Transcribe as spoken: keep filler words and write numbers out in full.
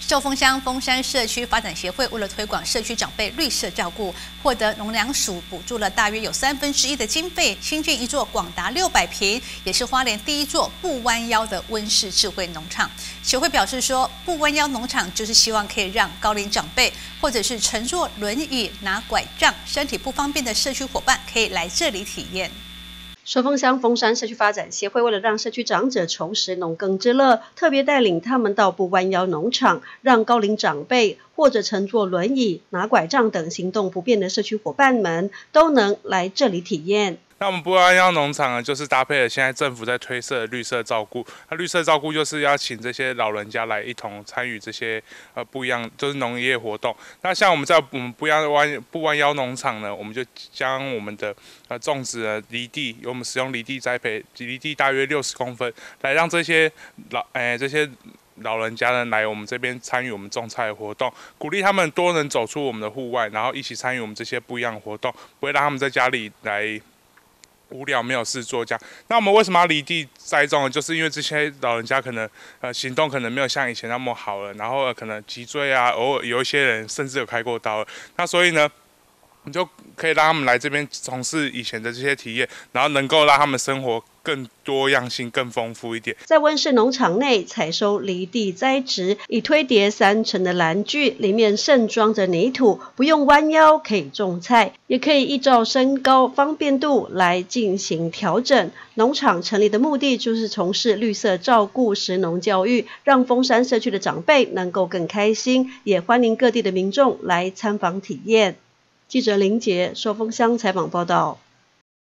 寿丰乡丰山社区发展协会为了推广社区长辈绿色照顾，获得农粮署补助了大约有三分之一的经费，新建一座广达六百坪，也是花莲第一座不弯腰的温室智慧农场。协会表示说，不弯腰农场就是希望可以让高龄长辈或者是乘坐轮椅、拿拐杖、身体不方便的社区伙伴可以来这里体验。 寿丰乡丰山社区发展协会为了让社区长者重拾农耕之乐，特别带领他们到不弯腰农场，让高龄长辈或者乘坐轮椅、拿拐杖等行动不便的社区伙伴们都能来这里体验。 那我们不弯腰农场呢，就是搭配了现在政府在推设的绿色照顾。那绿色照顾就是要请这些老人家来一同参与这些呃不一样，就是农业活动。那像我们在我们不弯不弯腰农场呢，我们就将我们的呃种植的离地，我们使用离地栽培，离地大约六十公分，来让这些老哎、呃、这些。老人家呢来我们这边参与我们种菜的活动，鼓励他们多能走出我们的户外，然后一起参与我们这些不一样的活动，不会让他们在家里来无聊没有事做这样。那我们为什么要离地栽种呢？就是因为这些老人家可能呃行动可能没有像以前那么好了，然后、呃、可能脊椎啊，偶尔有一些人甚至有开过刀了。那所以呢，你就可以让他们来这边从事以前的这些体验，然后能够让他们生活更多样性、更丰富一点。 在温室农场内采收离地栽植，以推叠三层的篮具，里面盛装着泥土，不用弯腰可以种菜，也可以依照身高方便度来进行调整。农场成立的目的就是从事绿色照顾、食农教育，让丰山社区的长辈能够更开心，也欢迎各地的民众来参访体验。记者林杰寿丰乡采访报道。